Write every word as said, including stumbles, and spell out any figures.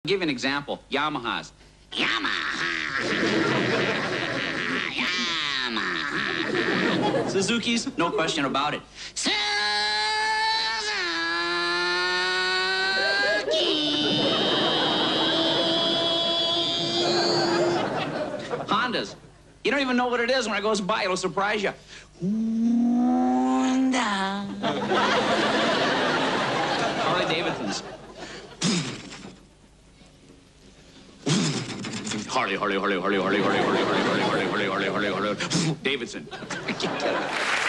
Give you an example. Yamahas. Yamaha. Yamaha. Suzuki's, no question about it. Suzuki. Hondas. You don't even know what it is. When it goes by, it'll surprise you. Honda. Harley Davidson's. Harley, Harley, Harley, Harley, Harley, Harley, Harley, Harley, Harley, Harley, Harley, Harley, Harley, Harley, Davidson.